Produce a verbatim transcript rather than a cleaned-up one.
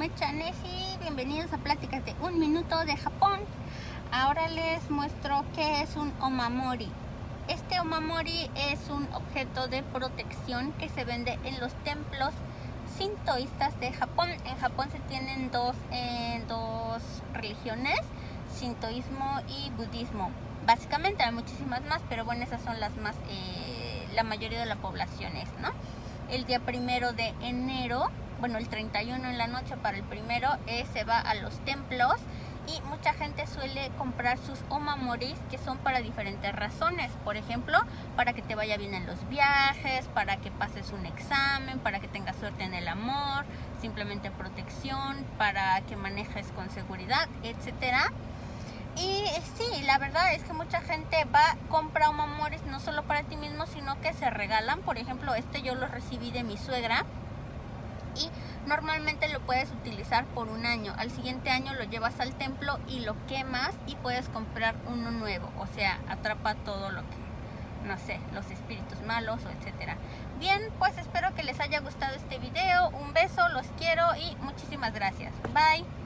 Moecha Nesi, bienvenidos a Pláticas de un Minuto de Japón. Ahora les muestro qué es un omamori. Este omamori es un objeto de protección que se vende en los templos sintoístas de Japón. En Japón se tienen dos, eh, dos religiones, sintoísmo y budismo. Básicamente hay muchísimas más, pero bueno, esas son las más, eh, la mayoría de la población es, ¿no? El día primero de enero, bueno, el treinta y uno en la noche para el primero, eh, se va a los templos y mucha gente suele comprar sus omamoris, que son para diferentes razones. Por ejemplo, para que te vaya bien en los viajes, para que pases un examen, para que tengas suerte en el amor, simplemente protección, para que manejes con seguridad, etcétera. Y sí, la verdad es que mucha gente va, compra omamoris no solo para ti mismo, sino que se regalan. Por ejemplo, este yo lo recibí de mi suegra y normalmente lo puedes utilizar por un año. Al siguiente año lo llevas al templo y lo quemas y puedes comprar uno nuevo. O sea, atrapa todo lo que, no sé, los espíritus malos o etcétera. Bien, pues espero que les haya gustado este video. Un beso, los quiero y muchísimas gracias. Bye.